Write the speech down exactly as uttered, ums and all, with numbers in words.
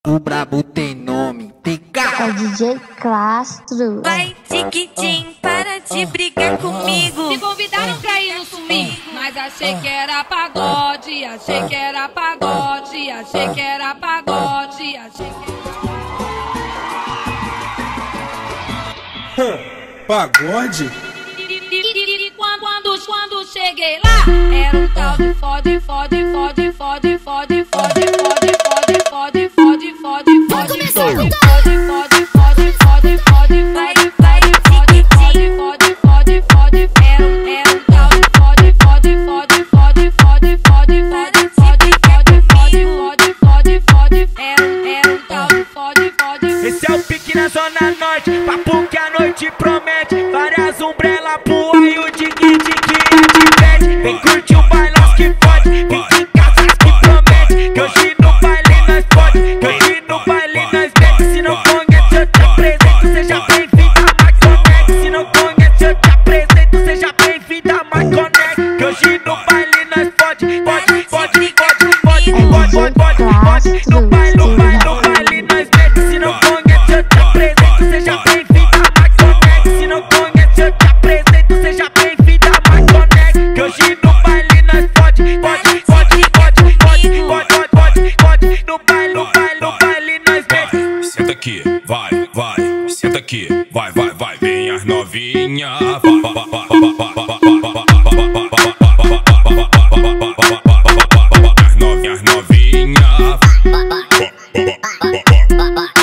O brabo tem nome, T K. É D J Castro. Vai, tiquitim, para de brigar comigo. Me convidaram pra ir no swing, mas achei que era pagode, achei que era pagode, achei que era pagode, achei que era pagode? E quando, quando cheguei lá, era um tal de fode, fode, fode, fode, fode, fode, fode, fode, fode, fode, fode, fode, fode, fode, fode, fode, fode, vai, vai, fode, fode, fode, fode, fode, era um, era um tal de fode, fode, fode, fode, fode, fode, fode, fode, fode, fode, fode, fode, era um, era um tal de fode, fode. Esse é o pique na zona norte, papo que a noite promete, várias umbrelas pro aí o tique-tique adverte. Vem curtir o bailão que pode, vem em casa que promete, que hoje no baile nós pode, que hoje no baile nós mete. Se não conhece eu te apresento, seja bem-vindo a Marconete. Se não conhece eu te apresento, seja bem-vindo a Marconete. Que hoje no baile nós pode, pode, pode, pode, pode, pode, pode, pode, no baile, no baile, no baile nós mete. Se não conhece eu te apresento, seja bem-vindo a Marconete. Se não conhece eu te apresento, seja bem-vindo a Marconete. Que hoje no baile nós pode, pode, pode, pode, pode, pode, pode, pode, no baile, no baile, no baile nós mete. Senta aqui, vai, vai, senta aqui, vai, vai, vai, vem as novinha. As novinhas, novinha.